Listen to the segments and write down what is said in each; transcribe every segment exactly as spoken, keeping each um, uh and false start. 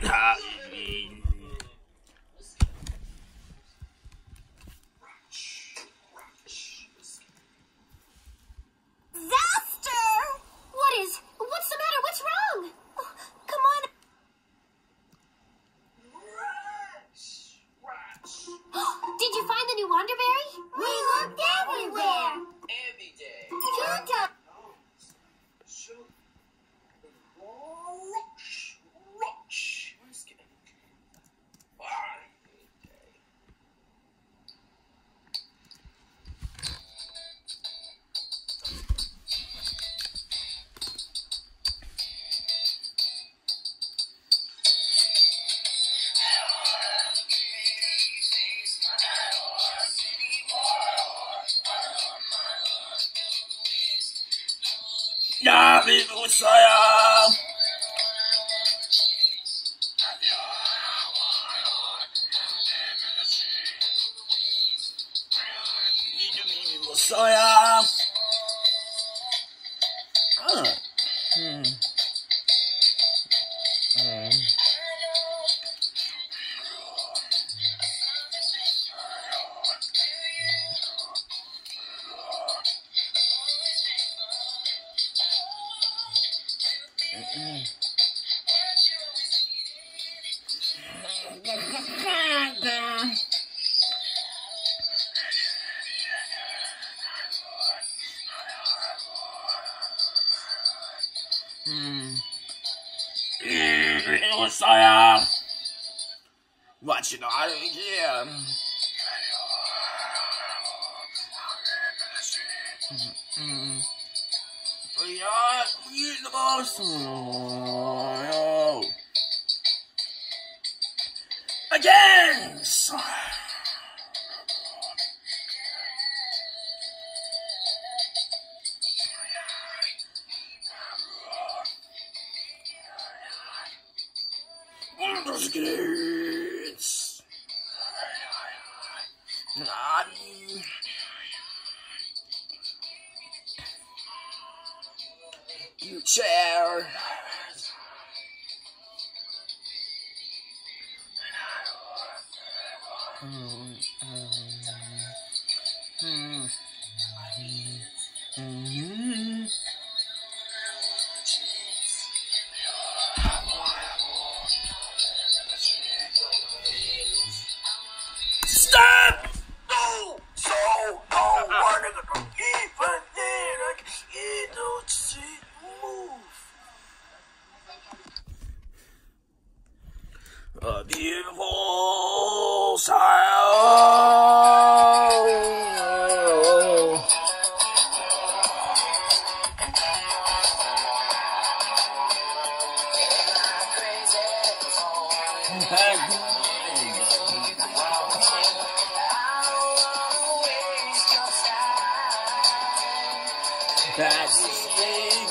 What is? What's the matter? What's wrong? Oh, come on. Did you find the new Wonderberry? We looked everywhere. Every day. You don't. Ya ibu saya. Hidup ibu saya. Ah. Hmm. Hmm. Hmm. Ibu saya. Watching out again. Hmm. Lihat, begitu bos. Again. Terus kids. Nani. You chair. Hmm. Hmm. Hmm. Stop! No! So, no, what are you gonna even there? I can't don't see move. A beautiful sound. That's the thing.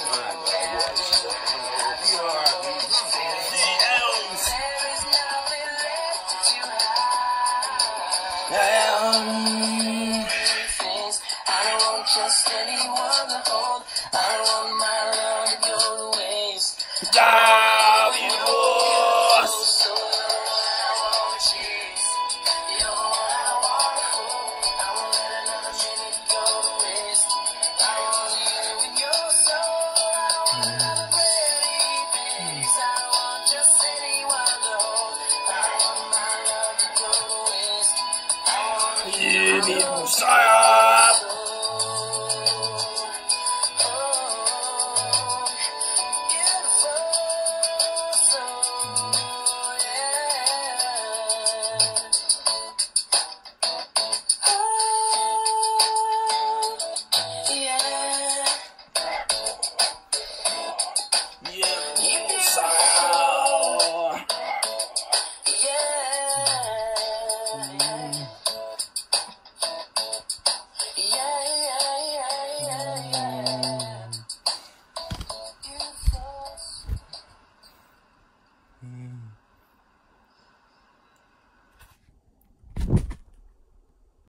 Just anyone to hold. I don't want my love to go to waste. Love you, boss. So I wanna chase. You're what I wanna hold. I won't let another minute go to waste. I want you in your soul. I don't want another pretty face. I don't want just anyone to hold. I don't want my love to go to waste. I want you in your soul.